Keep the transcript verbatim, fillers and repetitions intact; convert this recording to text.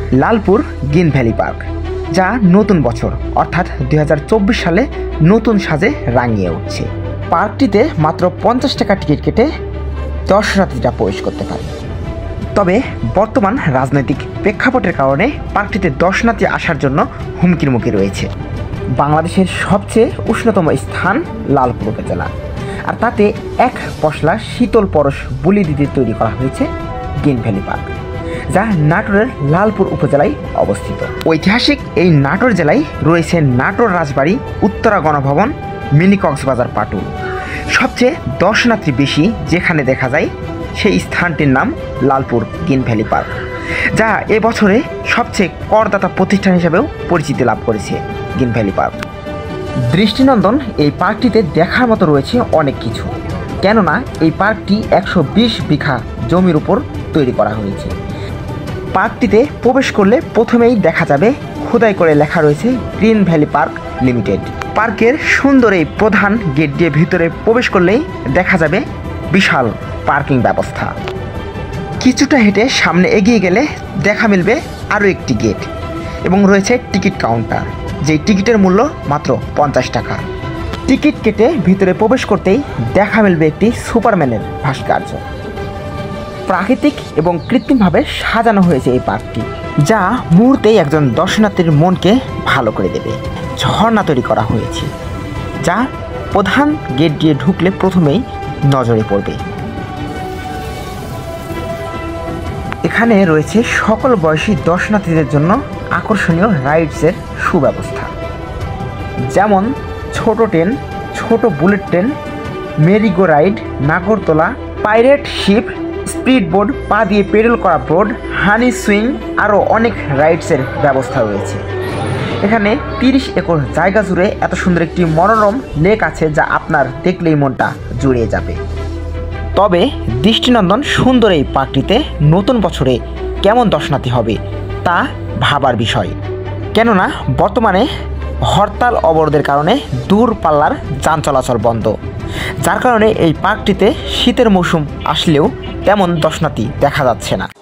Lalpur green valley park, যা নতুন বছর অর্থাৎ দুই হাজার চব্বিশ সালে নতুন সাজে রাঙিয়ে উঠছে। পার্কটিতে মাত্র পঞ্চাশ টাকা টিকিট কেটে দর্শনার্থীরা প্রবেশ করতে পারে। তবে বর্তমান রাজনৈতিক প্রেক্ষাপটের কারণে পার্কটিতে দর্শনার্থী আসার জন্য হুমকির মুখে রয়েছে। বাংলাদেশের সবচেয়ে উষ্ণতম স্থান লালপুর উপজেলা, আর তাতে এক পশলা শীতল পরশ বুলি দিতে তৈরি করা হয়েছে গ্রিন ভ্যালি পার্ক, যা নাটোরের লালপুর উপজেলায় অবস্থিত। ঐতিহাসিক এই নাটোর জেলায় রয়েছে নাটোর রাজবাড়ি, উত্তরা গণভবন, মিনি কক্সবাজার পাটুল। সবচেয়ে দর্শনার্থী বেশি যেখানে দেখা যায় সেই স্থানটির নাম লালপুর গ্রিন ভ্যালি পার্ক, যা এবছরে সবচেয়ে করদাতা প্রতিষ্ঠান হিসেবেও পরিচিতি লাভ করেছে গ্রিন ভ্যালি পার্ক। দৃষ্টিনন্দন এই পার্কটিতে দেখার মতো রয়েছে অনেক কিছু, কেননা এই পার্কটি একশো বিশ বিঘা জমির উপর তৈরি করা হয়েছে। পার্কটিতে প্রবেশ করলে প্রথমেই দেখা যাবে খোদাই করে লেখা রয়েছে গ্রিন ভ্যালি পার্ক লিমিটেড। পার্কের সুন্দর এই প্রধান গেট দিয়ে ভিতরে প্রবেশ করলেই দেখা যাবে বিশাল পার্কিং ব্যবস্থা। কিছুটা হেঁটে সামনে এগিয়ে গেলে দেখা মিলবে আরও একটি গেট এবং রয়েছে টিকিট কাউন্টার, যেই টিকিটের মূল্য মাত্র পঞ্চাশ টাকা। টিকিট কেটে ভিতরে প্রবেশ করতেই দেখা মিলবে একটি সুপারম্যানের ভাস্কর্য। প্রাকৃতিক এবং কৃত্রিমভাবে সাজানো হয়েছে এই পার্কটি, যা মুহূর্তেই একজন দর্শনার্থীর মনকে ভালো করে দেবে। ঝর্ণা তৈরি করা হয়েছে, যা প্রধান গেট দিয়ে ঢুকলে প্রথমেই নজরে পড়বে। এখানে রয়েছে সকল বয়সী দর্শনার্থীদের জন্য আকর্ষণীয় রাইডসের সুব্যবস্থা, যেমন ছোট ট্রেন, ছোট বুলেট ট্রেন, মেরিগো রাইড, নাগরদোলা, পাইরেট শিপ, স্পিড বোর্ড, পা দিয়ে পেডেল করা বোর্ড, হানি সুইং, আরও অনেক রাইডসের ব্যবস্থা রয়েছে। এখানে তিরিশ একর জায়গা জুড়ে এত সুন্দর একটি মনোরম লেক আছে, যা আপনার দেখলেই মনটা জুড়িয়ে যাবে। তবে দৃষ্টিনন্দন সুন্দর এই পার্কটিতে নতুন বছরে কেমন দর্শনার্থী হবে তা ভাবার বিষয়, কেননা বর্তমানে হরতাল অবরোধের কারণে দূরপাল্লার যান চলাচল বন্ধ, যার কারণে এই পার্কটিতে শীতের মৌসুম আসলেও তেমন দর্শনার্থী দেখা যাচ্ছে না।